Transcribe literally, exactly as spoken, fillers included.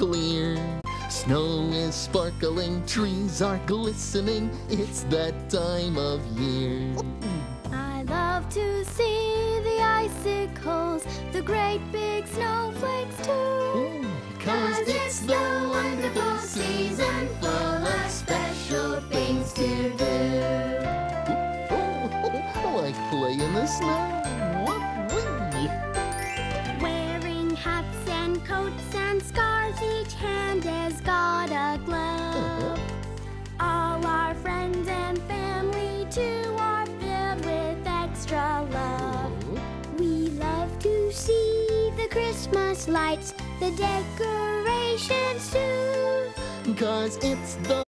clear. Snow is sparkling, trees are glistening. It's that time of year. I love to see the icicles, the great big snowflakes too. Cause it's the wonderful season full of special things to do. Like play in the snow. Wearing hats and coats and scarves, each hand has got a glove. All our friends and family too are filled with extra love. We love to see the Christmas lights, the decorations too. Cause it's the